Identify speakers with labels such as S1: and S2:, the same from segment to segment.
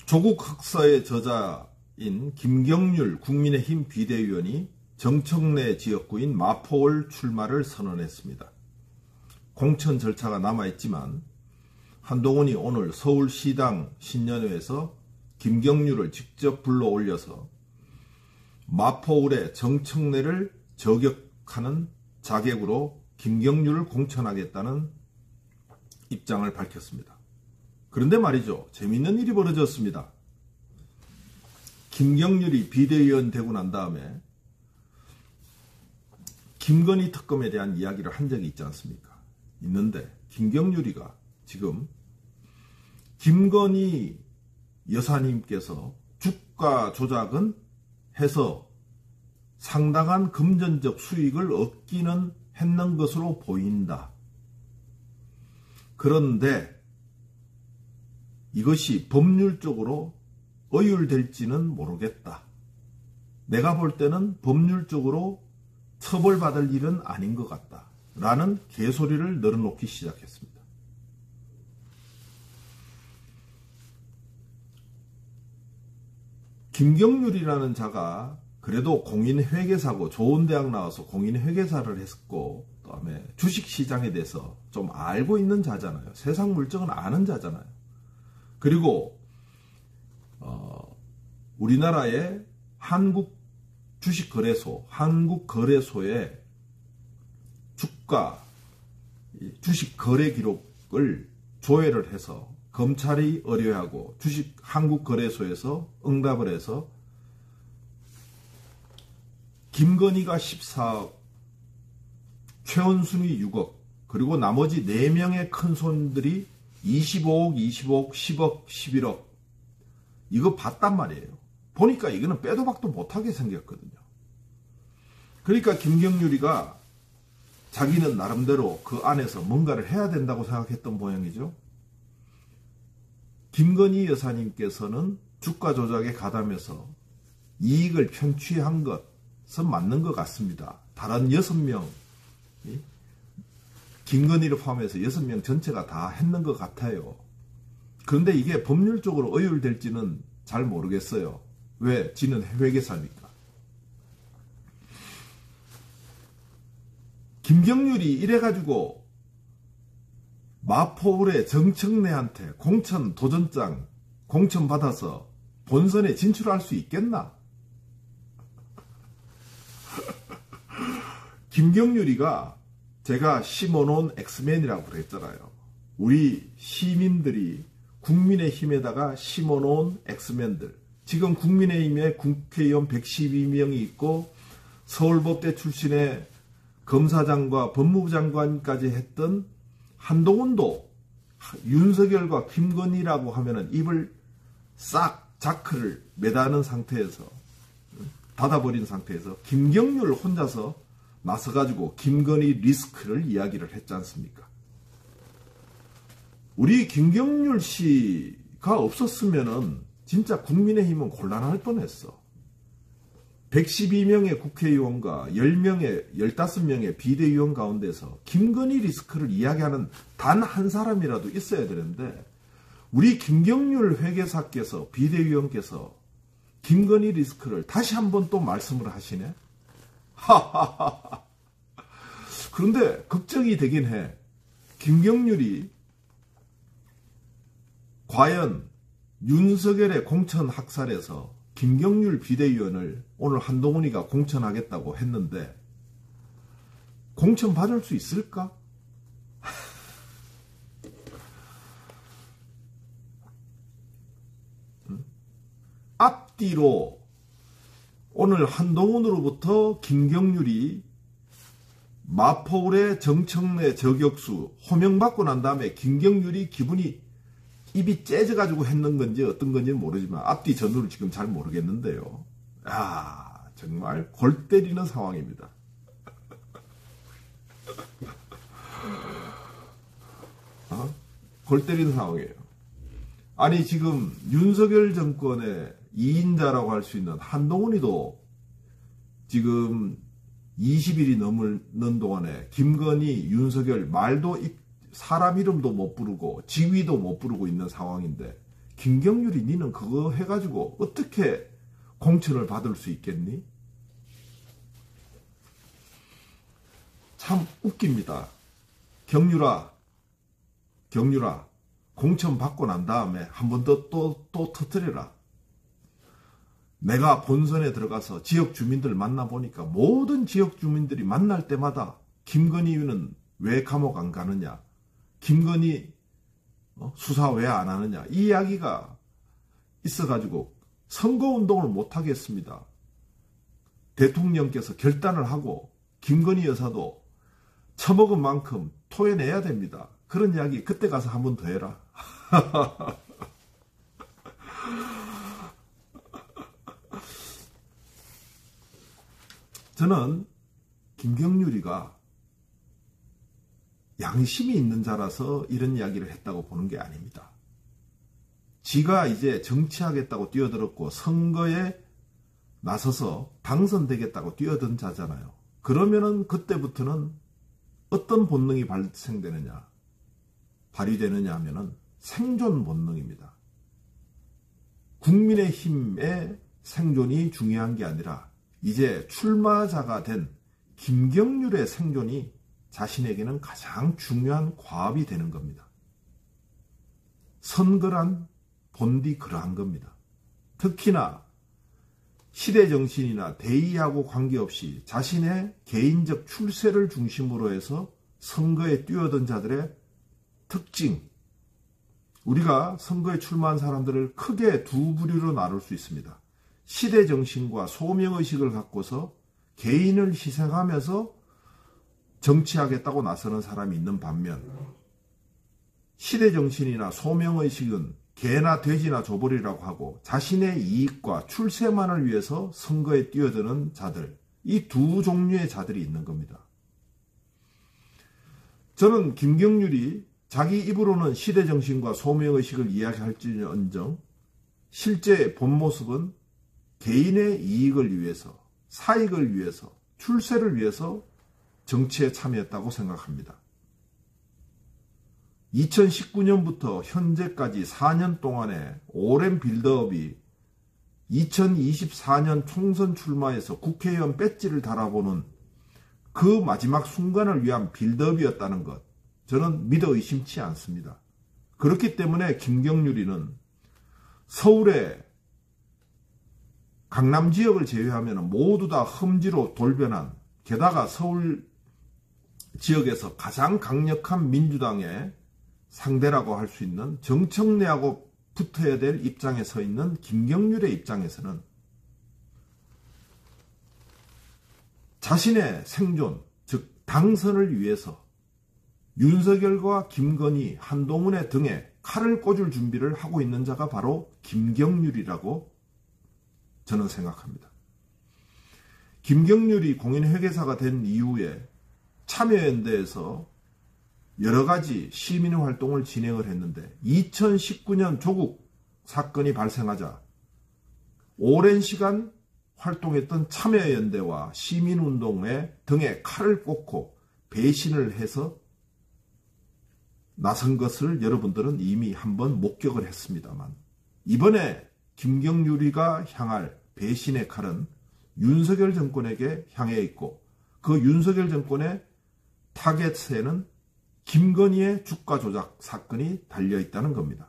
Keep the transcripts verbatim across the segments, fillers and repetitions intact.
S1: 조국 흑서의 저자인 김경률 국민의힘 비대위원이 정청래 지역구인 마포을 출마를 선언했습니다. 공천 절차가 남아있지만 한동훈이 오늘 서울시당 신년회에서 김경률을 직접 불러올려서 마포을의 정청래를 저격하는 자격으로 김경률을 공천하겠다는 입장을 밝혔습니다. 그런데 말이죠. 재미있는 일이 벌어졌습니다. 김경률이 비대위원 되고 난 다음에 김건희 특검에 대한 이야기를 한 적이 있지 않습니까? 있는데 김경률이가 지금 김건희 여사님께서 주가 조작은 해서 상당한 금전적 수익을 얻기는 했는 것으로 보인다. 그런데 이것이 법률적으로 의율될지는 모르겠다. 내가 볼 때는 법률적으로 처벌받을 일은 아닌 것 같다. 라는 개소리를 늘어놓기 시작했습니다. 김경률이라는 자가 그래도 공인회계사고 좋은 대학 나와서 공인회계사를 했고 그 다음에 주식시장에 대해서 좀 알고 있는 자잖아요. 세상 물정은 아는 자잖아요. 그리고 어, 우리나라의 한국주식거래소, 한국거래소의 주가, 주식거래 기록을 조회를 해서 검찰이 의뢰하고 주식 한국거래소에서 응답을 해서 김건희가 십사억, 최원순이 육억, 그리고 나머지 네 명의 큰손들이 이십오억, 이십오억, 십억, 십일억 이거 봤단 말이에요. 보니까 이거는 빼도 박도 못하게 생겼거든요. 그러니까 김경률이가 자기는 나름대로 그 안에서 뭔가를 해야 된다고 생각했던 모양이죠. 김건희 여사님께서는 주가 조작에 가담해서 이익을 편취한 것은 맞는 것 같습니다. 다른 여섯 명, 김건희를 포함해서 여섯 명 전체가 다 했는 것 같아요. 그런데 이게 법률적으로 의율될지는 잘 모르겠어요. 왜? 지는 회계사니까. 김경률이 이래가지고 마포울의 정청래한테 공천 도전장 공천 받아서 본선에 진출할 수 있겠나? 김경률이가 제가 심어놓은 엑스맨이라고 그랬잖아요. 우리 시민들이 국민의힘에다가 심어놓은 엑스맨들. 지금 국민의힘에 국회의원 백십이 명이 있고 서울법대 출신의 검사장과 법무부 장관까지 했던 한동훈도 윤석열과 김건희라고 하면은 입을 싹 자크를 매다는 상태에서 닫아버린 상태에서 김경률 혼자서 나서가지고 김건희 리스크를 이야기를 했지 않습니까? 우리 김경률 씨가 없었으면은 진짜 국민의힘은 곤란할 뻔했어. 백십이 명의 국회의원과 십 명의, 십오 명의 비대위원 가운데서 김건희 리스크를 이야기하는 단 한 사람이라도 있어야 되는데 우리 김경률 회계사께서 비대위원께서 김건희 리스크를 다시 한번 또 말씀을 하시네. 하하하하. 그런데 걱정이 되긴 해. 김경률이 과연 윤석열의 공천 학살에서 김경률 비대위원을 오늘 한동훈이가 공천하겠다고 했는데 공천 받을 수 있을까? 앞뒤로 오늘 한동훈으로부터 김경률이 마포울의 정청래 저격수 호명받고 난 다음에 김경률이 기분이 입이 째져가지고 했는 건지 어떤 건지는 모르지만 앞뒤 전후를 지금 잘 모르겠는데요. 아, 정말 골 때리는 상황입니다. 어? 골 때리는 상황이에요. 아니 지금 윤석열 정권의 이인자라고 할 수 있는 한동훈이도 지금 이십 일이 넘는 동안에 김건희, 윤석열 말도 입 사람 이름도 못 부르고 지위도 못 부르고 있는 상황인데 김경률이 니는 그거 해가지고 어떻게 공천을 받을 수 있겠니? 참 웃깁니다. 경률아, 경률아, 공천 받고 난 다음에 한 번 더 또, 또 터뜨려라. 내가 본선에 들어가서 지역 주민들 만나보니까 모든 지역 주민들이 만날 때마다 김건희는 왜 감옥 안 가느냐, 김건희 수사 왜 안 하느냐, 이 이야기가 있어가지고 선거운동을 못하겠습니다. 대통령께서 결단을 하고 김건희 여사도 처먹은 만큼 토해내야 됩니다. 그런 이야기 그때 가서 한 번 더 해라. 저는 김경률이가 양심이 있는 자라서 이런 이야기를 했다고 보는 게 아닙니다. 지가 이제 정치하겠다고 뛰어들었고 선거에 나서서 당선되겠다고 뛰어든 자잖아요. 그러면은 그때부터는 어떤 본능이 발생되느냐, 발휘되느냐 하면은 생존 본능입니다. 국민의힘의 생존이 중요한 게 아니라 이제 출마자가 된 김경률의 생존이 자신에게는 가장 중요한 과업이 되는 겁니다. 선거란 본디 그러한 겁니다. 특히나 시대정신이나 대의하고 관계없이 자신의 개인적 출세를 중심으로 해서 선거에 뛰어든 자들의 특징, 우리가 선거에 출마한 사람들을 크게 두 부류로 나눌 수 있습니다. 시대정신과 소명의식을 갖고서 개인을 희생하면서 정치하겠다고 나서는 사람이 있는 반면, 시대정신이나 소명의식은 개나 돼지나 줘버리라고 하고 자신의 이익과 출세만을 위해서 선거에 뛰어드는 자들, 이 두 종류의 자들이 있는 겁니다. 저는 김경률이 자기 입으로는 시대정신과 소명의식을 이야기할지언정 실제 본 모습은 개인의 이익을 위해서, 사익을 위해서, 출세를 위해서 정치에 참여했다고 생각합니다. 이천십구 년부터 현재까지 사 년 동안의 오랜 빌드업이 이천이십사 년 총선 출마에서 국회의원 배지를 달아보는 그 마지막 순간을 위한 빌드업이었다는 것, 저는 믿어 의심치 않습니다. 그렇기 때문에 김경률이는 서울의 강남 지역을 제외하면 모두 다 험지로 돌변한, 게다가 서울 지역에서 가장 강력한 민주당의 상대라고 할 수 있는 정청래하고 붙어야 될 입장에 서 있는 김경률의 입장에서는 자신의 생존, 즉 당선을 위해서 윤석열과 김건희, 한동훈의 등에 칼을 꽂을 준비를 하고 있는 자가 바로 김경률이라고 저는 생각합니다. 김경률이 공인회계사가 된 이후에 참여연대에서 여러 가지 시민활동을 진행을 했는데 이천십구 년 조국 사건이 발생하자 오랜 시간 활동했던 참여연대와 시민운동회 등에 칼을 꽂고 배신을 해서 나선 것을 여러분들은 이미 한번 목격을 했습니다만, 이번에 김경률이가 향할 배신의 칼은 윤석열 정권에게 향해 있고 그 윤석열 정권의 타겟에는 김건희의 주가 조작 사건이 달려있다는 겁니다.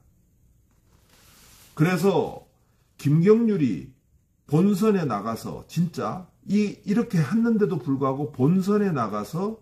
S1: 그래서 김경률이 본선에 나가서 진짜 이, 이렇게 했는데도 불구하고 본선에 나가서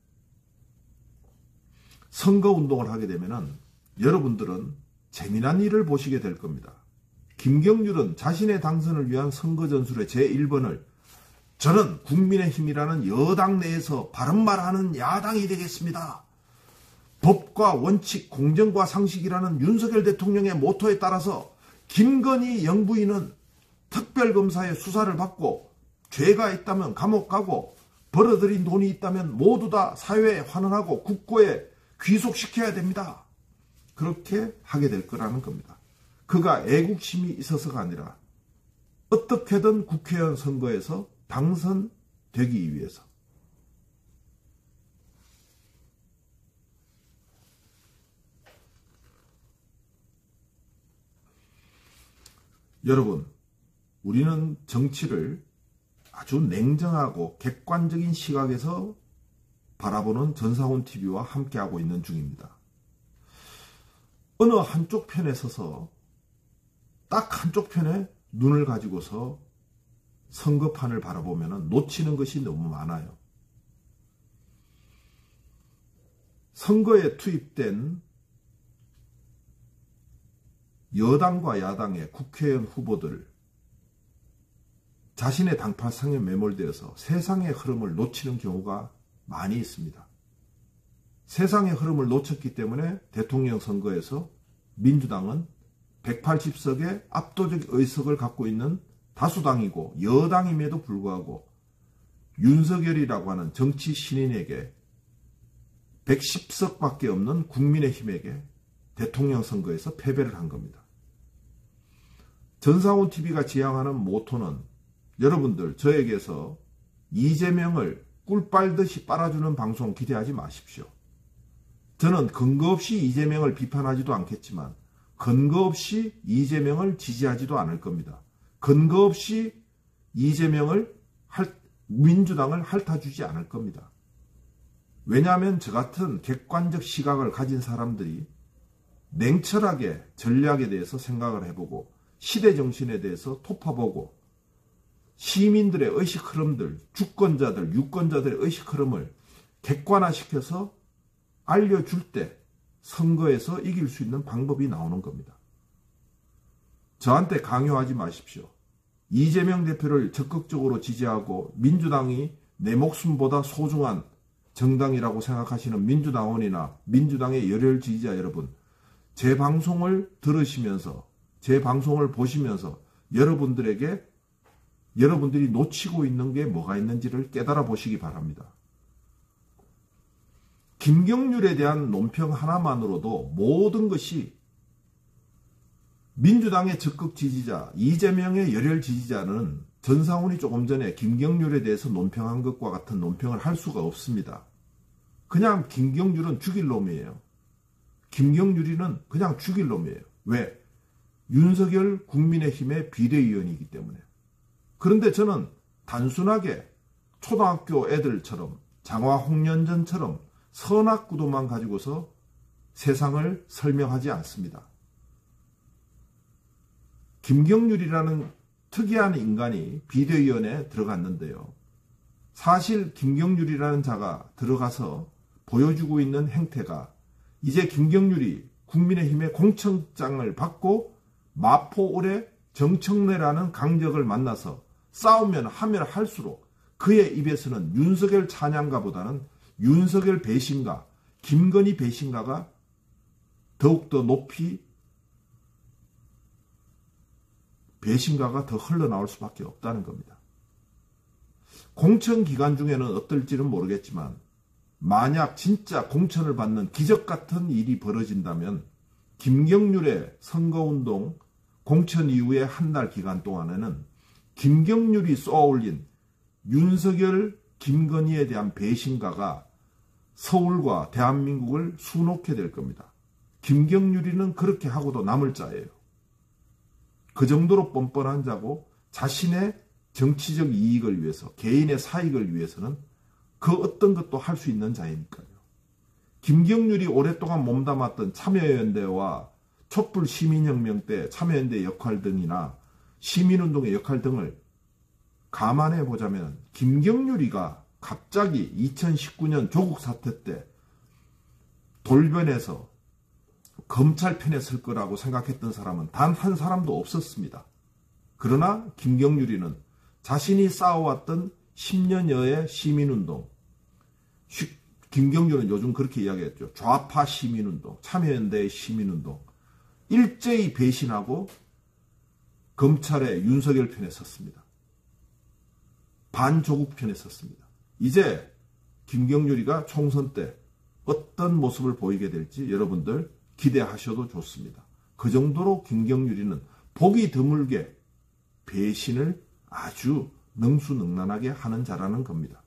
S1: 선거운동을 하게 되면은 여러분들은 재미난 일을 보시게 될 겁니다. 김경률은 자신의 당선을 위한 선거 전술의 제일 번을 저는 국민의힘이라는 여당 내에서 바른말하는 야당이 되겠습니다. 법과 원칙, 공정과 상식이라는 윤석열 대통령의 모토에 따라서 김건희 영부인은 특별검사의 수사를 받고 죄가 있다면 감옥 가고 벌어들인 돈이 있다면 모두 다 사회에 환원하고 국고에 귀속시켜야 됩니다. 그렇게 하게 될 거라는 겁니다. 그가 애국심이 있어서가 아니라 어떻게든 국회의원 선거에서 당선되기 위해서. 여러분, 우리는 정치를 아주 냉정하고 객관적인 시각에서 바라보는 전상훈티비와 함께하고 있는 중입니다. 어느 한쪽 편에 서서 딱 한쪽 편에 눈을 가지고서 선거판을 바라보면 놓치는 것이 너무 많아요. 선거에 투입된 여당과 야당의 국회의원 후보들, 자신의 당파성에 매몰되어서 세상의 흐름을 놓치는 경우가 많이 있습니다. 세상의 흐름을 놓쳤기 때문에 대통령 선거에서 민주당은 백팔십 석의 압도적 의석을 갖고 있는 다수당이고 여당임에도 불구하고 윤석열이라고 하는 정치 신인에게 백십 석밖에 없는 국민의힘에게 대통령 선거에서 패배를 한 겁니다. 전상훈티비가 지향하는 모토는 여러분들 저에게서 이재명을 꿀 빨듯이 빨아주는 방송 기대하지 마십시오. 저는 근거 없이 이재명을 비판하지도 않겠지만 근거 없이 이재명을 지지하지도 않을 겁니다. 근거 없이 이재명을 할, 민주당을 핥아주지 않을 겁니다. 왜냐하면 저 같은 객관적 시각을 가진 사람들이 냉철하게 전략에 대해서 생각을 해보고 시대 정신에 대해서 토파보고 시민들의 의식 흐름들, 주권자들, 유권자들의 의식 흐름을 객관화시켜서 알려줄 때 선거에서 이길 수 있는 방법이 나오는 겁니다. 저한테 강요하지 마십시오. 이재명 대표를 적극적으로 지지하고 민주당이 내 목숨보다 소중한 정당이라고 생각하시는 민주당원이나 민주당의 열혈 지지자 여러분, 제 방송을 들으시면서 제 방송을 보시면서 여러분들에게 여러분들이 놓치고 있는 게 뭐가 있는지를 깨달아 보시기 바랍니다. 김경률에 대한 논평 하나만으로도 모든 것이 민주당의 적극 지지자, 이재명의 열혈 지지자는 전상훈이 조금 전에 김경률에 대해서 논평한 것과 같은 논평을 할 수가 없습니다. 그냥 김경률은 죽일 놈이에요. 김경률이는 그냥 죽일 놈이에요. 왜? 윤석열 국민의힘의 비대위원이기 때문에. 그런데 저는 단순하게 초등학교 애들처럼 장화 홍련전처럼 선악구도만 가지고서 세상을 설명하지 않습니다. 김경률이라는 특이한 인간이 비대위원회에 들어갔는데요. 사실 김경률이라는 자가 들어가서 보여주고 있는 행태가 이제 김경률이 국민의힘의 공천장을 받고 마포을의 정청래라는 강적을 만나서 싸우면 하면 할수록 그의 입에서는 윤석열 찬양가보다는 윤석열 배신가, 김건희 배신가가 더욱더 높이 배신가가 더 흘러나올 수밖에 없다는 겁니다. 공천 기간 중에는 어떨지는 모르겠지만 만약 진짜 공천을 받는 기적 같은 일이 벌어진다면 김경률의 선거운동 공천 이후에 한 달 기간 동안에는 김경률이 쏘아올린 윤석열, 김건희에 대한 배신가가 서울과 대한민국을 수놓게 될 겁니다. 김경률이는 그렇게 하고도 남을 자예요. 그 정도로 뻔뻔한 자고 자신의 정치적 이익을 위해서, 개인의 사익을 위해서는 그 어떤 것도 할 수 있는 자이니까요. 김경률이 오랫동안 몸담았던 참여연대와 촛불 시민혁명 때 참여연대의 역할 등이나 시민운동의 역할 등을 감안해 보자면 김경률이가 갑자기 이천십구 년 조국 사태 때 돌변해서 검찰 편에 설 거라고 생각했던 사람은 단 한 사람도 없었습니다. 그러나 김경률이는 자신이 쌓아왔던 십 년여의 시민운동, 김경률은 요즘 그렇게 이야기했죠. 좌파 시민운동, 참여연대의 시민운동, 일제히 배신하고 검찰의 윤석열 편에 섰습니다. 반조국 편에 섰습니다. 이제 김경률이가 총선 때 어떤 모습을 보이게 될지 여러분들 기대하셔도 좋습니다. 그 정도로 김경률이는 보기 드물게 배신을 아주 능수능란하게 하는 자라는 겁니다.